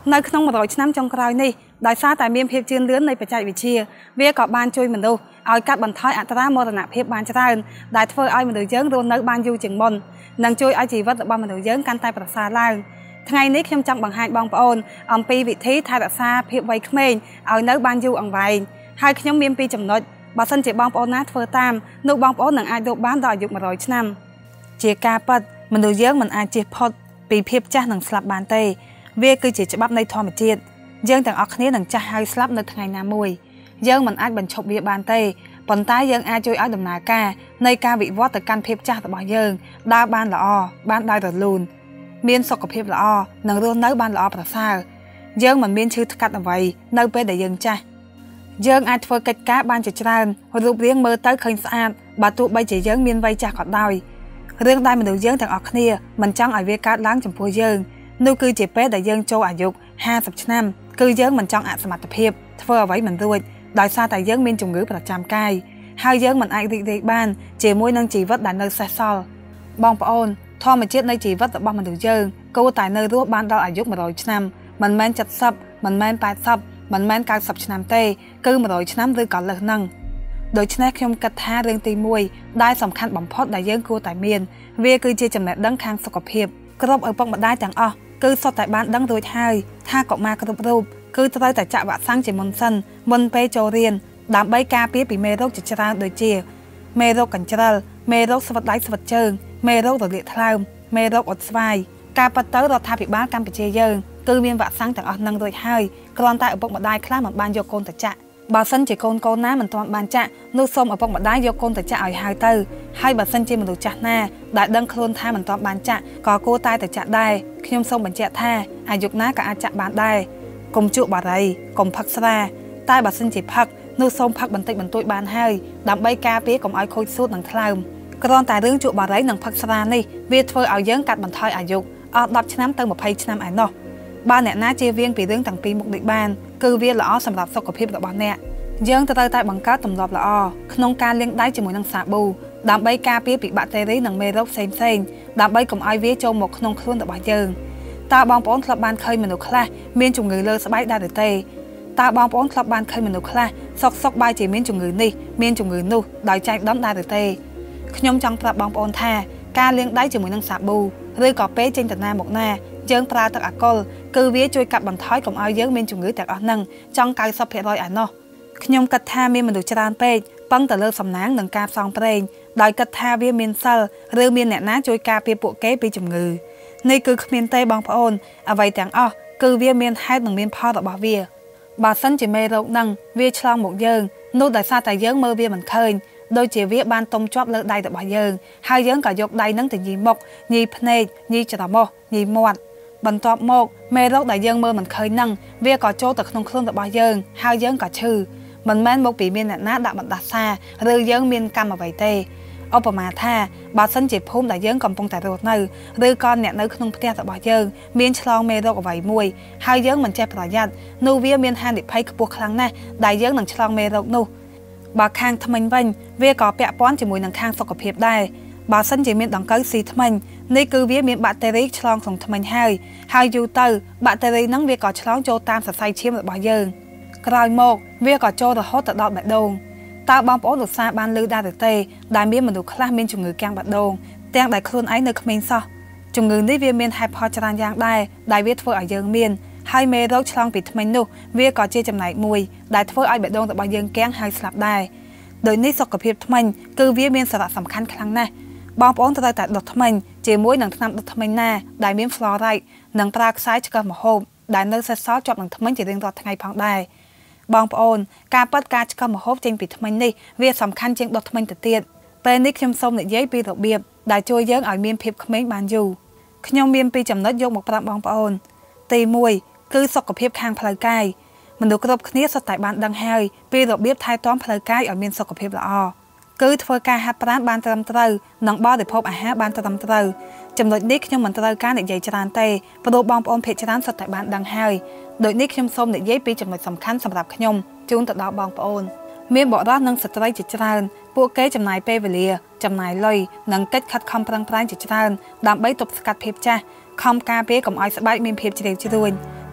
nơi không một rồi năm trong cõi này đại sa tại miền phía trên lươnในปัจจัยวิเชียเวียก็บ้านช่วยมันดูเอาการบรรทอยอัตรามรณะเพียบบานจะได้ได้เพื่อเอามันดูเยอะรวมในบ้านอยู่จึงบนนังช่วยเอาชีวิตบ้านมันดูเยอะกันตายประสาล่างថ្ងៃនេះខ្ញុំចង់បង្ហាញបងប្អូនអំពីវិធីថែរក្សាភាពវ័យក្មេងឲ្យនៅបានយូរអង្វែងហើយខ្ញុំមានពីរចំណុចបើសិនជាបងប្អូនណាធ្វើតាមនោះបងប្អូននឹងអាចរកបានដល់អាយុ100ឆ្នាំជាការពិតមនុស្សយើងមិនអាចជៀសផុតពីភាពចាស់និងស្លាប់បានទេវាគឺជាច្បាប់នៃធម្មជាតិយើងទាំងអស់គ្នានឹងចាស់ហើយស្លាប់នៅថ្ងៃណាមួយយើងមិនអាចបញ្ឈប់វាបានទេប៉ុន្តែយើងអាចជួយឲ្យដំណើរការនៃការវិវត្តទៅកាន់ភាពចាស់របស់យើងដើរបានល្អបានដោយរលូនមានសុខភាពល្អនិងរស់នៅបានល្អប្រសើរយើងមិនមានឈឺថ្កាត់អ្វីនៅពេលដែលយើងចាស់យើងអាចធ្វើកិច្ចការបានជាច្រើនរូបរាងមើលទៅឃើញស្អាតបើទោះបីជាយើងមានវ័យចាស់ក៏ដោយរឿងដែលមនុស្សយើងទាំងអស់គ្នាមិនចង់ឲ្យវាកើតឡើងចំពោះយើងនោះគឺជាពេលដែលយើងចូលអាយុ50ឆ្នាំគឺយើងមិនចង់អសមត្ថភាពធ្វើអ្វីមិនរួចដោយសារតែយើងមានជំងឺប្រចាំកាយហើយយើងមិនអាចរីករាយបានជាមួយនឹងជីវិតដែលនៅសេសសល់បងប្អូនធម្មជាតិនៃជីវិតរបស់មនុស្សយើងគួរតែនៅរស់បានដល់អាយុ100ឆ្នាំមិនមែន70មិនមែន80មិនមែន90ឆ្នាំទេគឺ100ឆ្នាំឬក៏លើសហ្នឹងដូច្នេះខ្ញុំគិតថារឿងទី1ដែលសំខាន់បំផុតដែលយើងគួរតែមានវាគឺជាចំណេះដឹងខាងសុខភាពគ្រប់ឪពុកម្ដាយទាំងអស់គឺសុទ្ធតែបានដឹងរួចហើយថាកុមារគ្រប់រូបគឺត្រូវតែចាក់វ៉ាក់សាំងជាមុនសិនមុនពេលចូលរៀនដើម្បីការពារពីមេរោគជាច្រើនដូចជាមេរោគកញ្ជ្រឹលមេរោគស្វិតដៃស្វិតជើងមេរោគរលាកថ្លើមមេរោគអុតស្វាយការប៉ັດទៅរដ្ឋាភិបាលកម្ពុជាយើងគឺមានវ៉ាក់សាំងទាំងអស់នឹងរួចហើយគ្រាន់តែឪពុកម្ដាយខ្លះមិនបានយកកូនទៅចាក់បើសិនជាកូនណាមិនទាន់បានចាក់នោះសូមឪពុកម្ដាយយកកូនទៅចាក់ឲ្យហើយទៅហើយបើសិនជាមនុស្សចាស់ណាដែលដឹងខ្លួនថាមិនទាន់បានចាក់ក៏គួរតែទៅចាក់ដែរខ្ញុំសូមបញ្ជាក់ថាអាយុណាក៏អាចចាក់បានដែរកុំជក់បារីកុំផឹកស្រាតែបើសិនជាផឹកនោះសូមផឹកបន្តិចបន្តួចបានហើយដើម្បីការពារកុំឲ្យខូចសួតនិងថ្លើមគ្រាន់តែរឿងជក់បារីនិងផឹកស្រានេះវាធ្វើឲ្យយើងកាត់បន្ថយអាយុអស់10ឆ្នាំទៅ20ឆ្នាំឯណោះបើអ្នកណាជៀសវាងពីរឿងទាំងពីរមុខនេះបានគឺវាល្អសម្រាប់សុខភាពរបស់អ្នកយើងត្រូវតែបង្កើតទម្លាប់ល្អក្នុងការលាងដៃជាមួយនឹងសាប៊ូដើម្បីការពារពីបាក់តេរីនិងមេរោគផ្សេងៗដើម្បីកុំឲ្យវាចូលមកក្នុងខ្លួនរបស់យើងតើបងប្អូនធ្លាប់បានឃើញមនុស្សខ្លះមានជំងឺលើស្បែកដែរឬទេតើបងប្អូនធ្លាប់បានឃើញមនុស្សខ្លះសុកបែរជាមានជំងឺនេះមានជំងឺនោះដោយចែកដុំដែរឬទេខ្ញុំចង់ប្រាប់បងប្អូនថាការលាងដៃជាមួយនឹងសាប៊ូឬក៏ពេលចេញទៅណាមកណាយើងប្រើទឹកអាល់កុលគឺវាជួយកាត់បន្ថយកុំឲ្យយើងមានជំងឺទាំងអស់ហ្នឹងចង់ 90% ឯណោះខ្ញុំគិតថាមានមនុស្សច្រើនពេកពឹងទៅលើសំណាងនិងការផ្សងព្រេងដោយគិតថាវាមានសិលឬមានអ្នកណាជួយការពារពួកគេពីជំងឺនេះគឺគ្មានទេបងប្អូនអ្វីទាំងអស់គឺវាមានហេតុនិងមានផលរបស់វាបើសិនជាមេរោគហ្នឹងវាឆ្លងមកយើងនោះដោយសារតែយើងមើលវាមិនឃើញដូចជាវាបានតុំជាប់លើដៃរបស់យើងហើយយើងក៏យកដៃហ្នឹងទៅញីមុខញីភ្នែកញីច្រមុះញីមាត់បន្ទាប់មកមេរោគដែលយើងមើលមិនឃើញហ្នឹងវាក៏ចូលទៅក្នុងខ្លួនរបស់យើងហើយយើងក៏ឈឺមិនមែនមកពីមានអ្នកណាដាក់បណ្ដាសាឬយើងមានកម្មអ្វីទេឧបមាថាបើសិនជាភូមិដែលយើងកំពុងតែរស់នៅឬក៏អ្នកនៅក្នុងផ្ទះរបស់យើងមានឆ្លងមេរោគអ្វីមួយហើយយើងមិនចេះប្រយ័ត្ននោះវាមានហានិភ័យខ្ពស់ខ្លាំងណាស់ដែលយើងនឹងឆ្លងមេរោគនោះបើខាងថ្មិញវិញវាក៏ពាក់ព័ន្ធជាមួយនឹងខាងសុខភាពដែរបើសិនជាមានដង្កូវស៊ីថ្មិញនេះគឺវាមានបាក់តេរីឆ្លងក្នុងថ្មិញហើយយូរទៅបាក់តេរីហ្នឹងវាក៏ឆ្លងចូលតាមសរសៃឈាមរបស់យើងក្រោយមកវាក៏ចូលរហូតទៅដល់បេះដូងតើបងប្អូនឧស្សាហ៍បានឮដែរឬទេដែលមានមនុស្សខ្លះមានជំងឺកាំងបេះដូងទាំងដែលខ្លួនឯងនៅក្មេងសោះជំងឺនេះវាមានហេតុផលច្រើនយ៉ាងដែរដែលវាធ្វើឲ្យយើងមានហើយមេរោគឆ្លងពីថ្មិញនោះវាក៏ជាចំណែកមួយដែលធ្វើឲ្យបេះដូងរបស់យើងកាំងហើយស្លាប់ដែរដោយនេះសុខភាពថ្មិញគឺវាមានសារៈសំខាន់ខ្លាំងណាស់បងប្អូនត្រូវតែដុសថ្មិញជាមួយនឹងថ្នាំដុសថ្មិញណាដែលមាន fluoride និងប្រើខ្សែឆ្កឹះម្ហូបដែលនៅសេសសល់ជាប់នឹងថ្មិញជារៀងរាល់ថ្ងៃផងដែរបងប្អូនការប៉ັດការឆ្កឹះម្ហូបចេញពីថ្មិញនេះវាសំខាន់ជាងដុសថ្មិញទៅទៀតពេលនេះខ្ញុំសូមនិយាយពីរបៀបដែលជួយយើងឲ្យមានភាពក្មេងបានយូរខ្ញុំមានពីរចំណុចយកមកប្រាប់បងប្អូនទី1គឺសុខភាពខាងផ្លូវកាយមនុស្សគ្រប់គ្នាសុទ្ធតែបានដឹងហើយពីរបៀបថែទាំផ្លូវកាយឲ្យមានសុខភាពល្អគឺធ្វើការហាត់ប្រាណបានត្រឹមត្រូវនិងបរិភោគអាហារបានត្រឹមត្រូវចំណុចនេះខ្ញុំមិនត្រូវការនិយាយច្រើនទេព្រោះបងប្អូនភាគច្រើនសុទ្ធតែបានដឹងហើយដូចនេះខ្ញុំសូមនិយាយពីចំណុចសំខាន់សម្រាប់ខ្ញុំជូនទៅដល់បងប្អូនមានបុរសនិងស្ត្រីជាច្រើនពួកគេចំណាយពេលវេលាចំណាយលុយនិងកិច្ចខិតខំប្រឹងប្រែងជាច្រើនដើម្បីទប់ស្កាត់ភាពចាស់ខំការពារកុំឲ្យស្បែកមានភាពជ្រីវជ្រួញ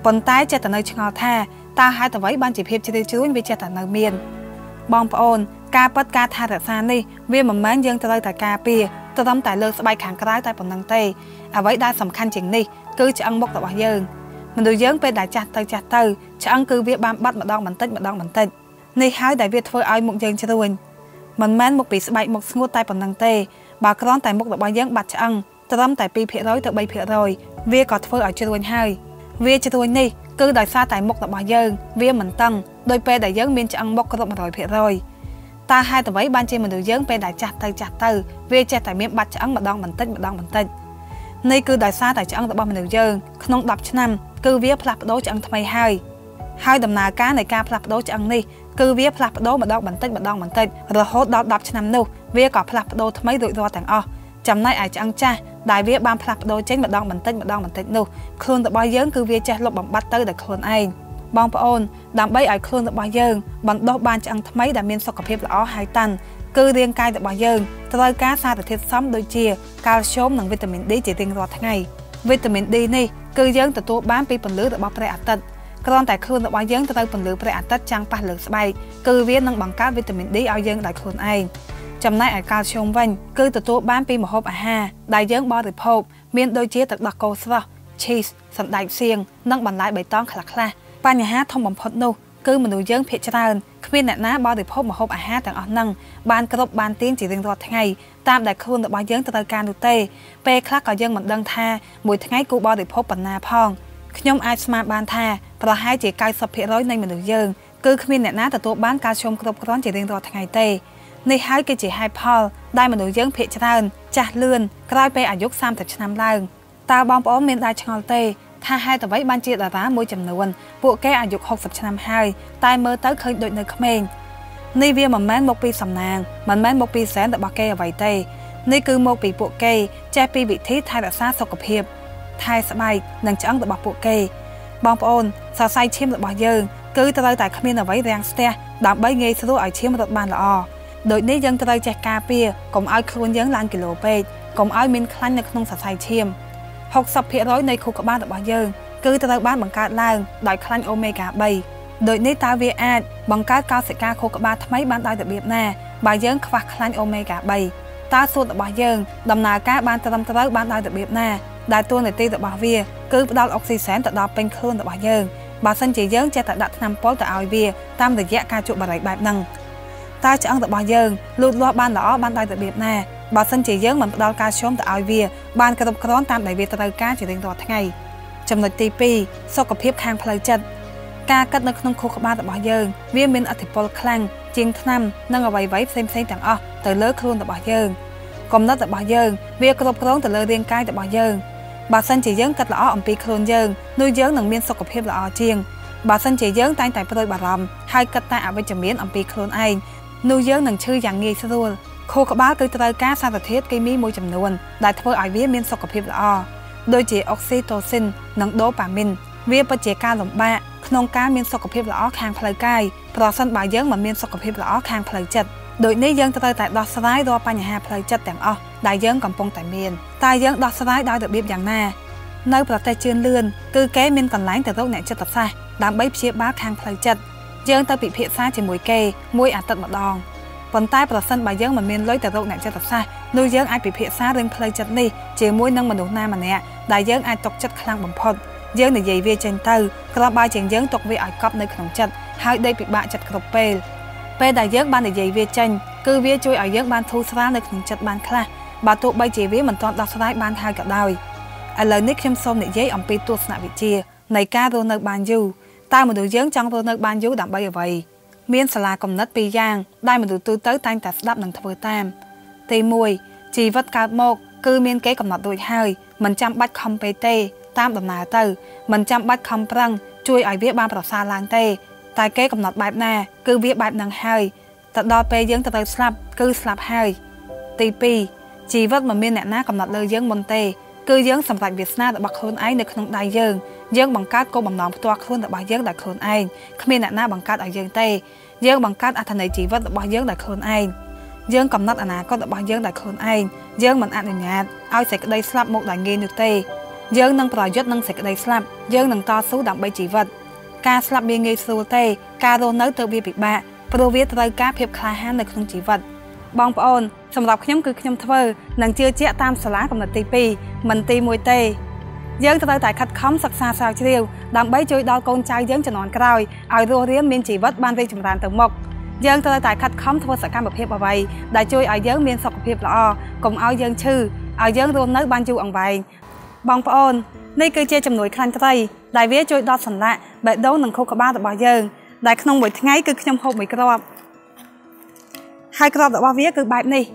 ប៉ុន្តែចេតនៅឆ្ងល់ថាតើហេតុអ្វីបានជាភាពជ្រាលជ្រួញវាចេះតែនៅមានបងប្អូនការប៉ັດការថែរក្សានេះវាមិនមែនយើងត្រូវតែការពារត្រឹមតែលើស្បែកខាងក្រៅតែប៉ុណ្្នឹងទេអ្វីដែលសំខាន់ជាងនេះគឺឆ្អឹងមុខរបស់យើងមនុស្សយើងពេលដែលចាស់ទៅឆ្អឹងគឺវាបានបាត់ម្ដងបន្តិចនេះហើយដែលវាធ្វើឲ្យមុខយើងជ្រួញមិនមែនមុខពីស្បែកមុខស្ងួតតែប៉ុណ្្នឹងទេបើគ្រាន់តែមុខរបស់យើងបាត់ឆ្អឹងត្រឹមតែ 2% ទៅ 3% វាក៏ធ្វើឲ្យជ្រួញហើយវាជ្រួញនេះគឺដោយសារតែមុខរបស់យើងវាមិនតឹងដោយពេលដែលយើងមានឆ្អឹងមុខគ្រប់ 100% តើហេតុអ្វីបានជាមនុស្សយើងពេលដែលចាស់ទៅវាចេះតែមានបាត់ឆ្អឹងម្ដងបន្តិចនេះគឺដោយសារតែឆ្អឹងរបស់មនុស្សយើងក្នុង10ឆ្នាំគឺវាផ្លាស់ប្ដូរឆ្អឹងថ្មីហើយដំណើរការនៃការផ្លាស់ប្ដូរឆ្អឹងនេះគឺវាផ្លាស់ប្ដូរម្ដងបន្តិចរហូតដល់10ឆ្នាំនោះវាក៏ផ្លាស់ប្ដូរថ្មីរួចរាល់ទាំងអស់ចំណែកឯឆ្អឹងចាស់ដែលវាបានផ្លាស់ប្ដូរចេញម្ដងបន្តិចនោះខ្លួនរបស់យើងគឺវាចេះលុបបំបាត់ទៅដោយខ្លួនឯងបងប្អូនដើម្បីឲ្យខ្លួនរបស់យើងបណ្ដុះបានឆ្អឹងថ្មីដែលមានសុខភាពល្អហើយតាន់គឺរាងកាយរបស់យើងត្រូវការសារធាតុផ្សំដូចជាកាល់ស្យូមនិងវីតាមីន D ជារៀងរាល់ថ្ងៃវីតាមីន D នេះគឺយើងទទួលបានពីពន្លឺរបស់ព្រះអាទិត្យគ្រាន់តែខ្លួនរបស់យើងត្រូវពន្លឺព្រះអាទិត្យចាំងប៉ះលើស្បែកគឺវានឹងបង្កើតវីតាមីន D ឲ្យយើងដោយខ្លួនឯងចំណែកឯកាល់ស្យូមវិញគឺទទួលបានពីម្ហូបអាហារដែលយើងបរិភោគមានដូចជាទឹកដោះគោស្រស់ cheese សណ្តែកសៀងនិងបន្លែបៃតងខ្លះបញ្ហាធំបំផុតនោះគឺមនុស្សយើងភាគច្រើនគ្មានអ្នកណាបរិភោគម្ហូបអាហារទាំងអស់ហ្នឹងបានគ្រប់បានទៀងជារៀងរាល់ថ្ងៃតាមដែលខ្លួនរបស់យើងត្រូវការនោះទេពេលខ្លះក៏យើងមិនដឹងថាមួយថ្ងៃគូបរិភោគប៉ុណ្ណាផងខ្ញុំអាចស្មានបានថាប្រហែលជា 90% នៃមនុស្សយើងគឺគ្មានអ្នកណាទទួលបានកាល់ស្យូមគ្រប់គ្រាន់ជារៀងរាល់ថ្ងៃទេនេះហើយគឺជាហេតុផលដែលមនុស្សយើងភាគច្រើនចាស់លឿនក្រោយពេលអាយុ30ឆ្នាំឡើងតើបងប្អូនមានដែរឆ្ងល់ទេថាហេតុអ្វីបានជាតារាមួយចំនួនពួកគេអាយុ60ឆ្នាំហើយតែមើលទៅឃើញដូចនៅក្មេងនេះវាមិនមែនមកពីសំណាងមិនមែនមកពីសែនរបស់គេអ្វីទេនេះគឺមកពីពួកគេចេះពីវិធីថែរក្សាសុខភាពថែស្បែកនិងឆ្អឹងរបស់ពួកគេបងប្អូនសរសៃឈាមរបស់យើងគឺត្រូវតែគ្មានអ្វីរាំងស្ទះដើម្បីងាយស្រួលឲ្យឈាមរត់បានល្អដូចនេះយើងត្រូវចេះការពារកុំឲ្យខ្លួនយើងឡើងគីឡូពេកកុំឲ្យមានខ្លាញ់នៅក្នុងសរសៃឈាម 60% នៃខួរក្បាលរបស់យើងគឺត្រូវបានបង្កើតឡើងដោយខ្លាញ់អូមេហ្គា 3 ដូចនេះតើវាអាចបង្កើតកោសិកាខួរក្បាលថ្មីបានដោយរបៀបណាបើយើងខ្វះខ្លាញ់អូមេហ្គា 3 តើសួតរបស់យើងដំណើរការបានត្រឹមត្រូវបានដោយរបៀបណាដែលតួនាទីរបស់វាគឺផ្ដល់អុកស៊ីសែនទៅដល់ពេញខ្លួនរបស់យើងបើសិនជាយើងចេះតែដាក់ថ្នាំពុលទៅឲ្យវាតាមរយៈការជក់បារីបែបហ្នឹងតើឆ្អឹងរបស់យើងលូតលាស់បានល្អបានដោយរបៀបណាបើសិនជាយើងមិនផ្ដល់កាល់ស្យូមទៅឲ្យវាបានគ្រប់គ្រាន់តាមដែលវាត្រូវការជារៀងរាល់ថ្ងៃចំណុចទី2សុខភាពខាងផ្លូវចិត្តការកាត់នៅក្នុងខួរក្បាលរបស់យើងវាមានឥទ្ធិពលខ្លាំងជាងថ្នាំនិងអ្វីៗផ្សេងទាំងអស់ទៅលើខ្លួនរបស់យើងគំនិតរបស់យើងវាគ្រប់គ្រងទៅលើរាងកាយរបស់យើងបើសិនជាយើងគិតល្អអំពីខ្លួនយើងនោះយើងនឹងមានសុខភាពល្អជាងបើសិនជាយើងតែងតែព្រួយបារម្ភហើយគិតតែអវិជ្ជមានអំពីខ្លួនឯងនោះយើងនឹងឈឺយ៉ាងងាយស្រួលខួរក្បាលគឺត្រូវការសារធាតុគីមីមួយចំនួនដែលធ្វើឲ្យវាមានសុខភាពល្អដូចជាអុកស៊ីតូស៊ីននិងដូប៉ាមីនវាពិតជាការលំបាកក្នុងការមានសុខភាពល្អខាងផ្លូវកាយប្រសិនបើយើងមិនមានសុខភាពល្អខាងផ្លូវចិត្តដូចនេះយើងត្រូវតែដោះស្រាយរាល់បញ្ហាផ្លូវចិត្តទាំងអស់ដែលយើងកំពុងតែមានតែយើងដោះស្រាយដោយរបៀបយ៉ាងណានៅប្រទេសជឿនលឿនគឺគេមានកន្លែងទៅរកអ្នកចិត្តសាស្ត្រដើម្បីព្យាបាលខាងផ្លូវចិត្តយើងទៅពិភាក្សាជាមួយគេមួយអាទិត្យម្ដងប៉ុន្តែប្រសិនបើយើងមិនមានលុយទៅរកអ្នកចិត្តសាស្ត្រនោះយើងអាចពិភាក្សារឿងផ្លូវចិត្តនេះជាមួយនឹងមនុស្សណាម្នាក់ដែលយើងអាចទុកចិត្តខ្លាំងបំផុតយើងនិយាយវាចេញទៅគ្រាន់បើជាងយើងទុកវាឲ្យកប់នៅក្នុងចិត្តហើយដេកពិបាកចិត្តគ្រប់ពេលដែលយើងបាននិយាយវាចេញគឺវាជួយឲ្យយើងបានធូរស្រាលនៅក្នុងចិត្តបានខ្លះបើទោះបីជាវាមិនទាន់ដោះស្រាយបានហើយក៏ដោយឥឡូវនេះខ្ញុំសូមនិយាយអំពីទស្សនវិជ្ជានៃការរស់នៅបានយូរតើមនុស្សយើងចង់រស់នៅបានយូរដើម្បីអ្វីមានសាលាគំនិតពីរយ៉ាងដែលមនុស្សទូទៅតែងតែស្ដាប់និងធ្វើតាមទី1ជីវិតកើតមកគឺមានគេកំណត់រួចហើយមិនចាំបាច់ខំពេកទេតាមដំណើរទៅមិនចាំបាច់ខំប្រឹងជួយឲ្យវាបានប្រសើរឡើងទេតែគេកំណត់បែបណាគឺវាបែបហ្នឹងហើយទៅដល់ពេលយើងត្រូវស្លាប់គឺស្លាប់ហើយទី2ជីវិតមិនមានអ្នកណាកំណត់លើយើងមុនទេគឺយើងសម្រេចវាសនារបស់ខ្លួនឯងនៅក្នុងដៃយើងបង្កើតគោលបំណងផ្ទាល់ខ្លួនរបស់យើងដោយខ្លួនឯងគ្មានអ្នកណាបង្កើតឲ្យយើងទេយើងបង្កើតអត្ថន័យជីវិតរបស់យើងដោយខ្លួនឯងយើងកំណត់អនាគតរបស់យើងដោយខ្លួនឯងយើងមិនអនុញ្ញាតឲ្យសេចក្តីស្លាប់មកដោយងាយនោះទេ dương nâng bảo dứt nâng sạch đầy slap dương nâng to số đậm bay chỉ vật ca slap biên nghi sưu tê ca rô nấu từ bia bị bạ pro viết tới cá hiệp khai hán được không chỉ vật bong ôn sầm lọc nhóm cứ nhóm thơ nâng chưa chẽ tam xả lá cầm là tivi mình ti mùi tê dương tới tại khát khóm sắc xa sao chiêu đậm bay chui đo con trai dương cho nón cày ai rô riêng miên chỉ vật ban vi chủng ràn từ mộc dương tới tại khát khóm thua sắc cam bậc hiệp ở vậy đại chui ai dương miên sọc hiệp lọ cùng ao dương chư ai dương rô nấu ban chu ẩn vậy bong ôn đây cứ chơi chầm nổi khăn tay đại vía chui đo sần lạ bệ đấu nâng khô cả ba tập bao dương đại không buổi ngày cứ nhom hộp mấy cái hai cái tập bao vía cứ bài này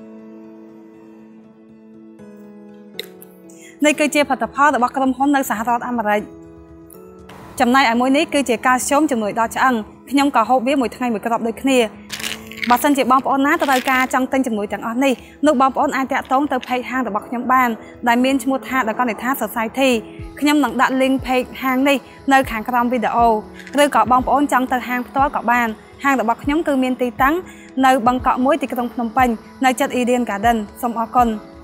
đây cứ chơi phật tập hoa tập bao cái hôn nơi xã hội ăn mà chầm này ở mỗi nít cứ chơi ca sớm chầm nổi đo cho ăn nhom cả hộp vía mỗi ngày một cái tập đôi kia bà sân chị bom ôn nát tới ca trong tên chầm nổi chẳng on này nước bom ôn ai tẹt tốn tới pay hang tập bọc nhom ban đại miên mua tha đã con để tha society nhom nặng đạn link pay hang này nơi kháng crom video rồi có bom ôn trong tới hang to có ban hang tập bọc nhom cứ miên tì tắng nơi bằng cọ muối tì trong Phnom Penh nơi chất Eden Garden sông Okon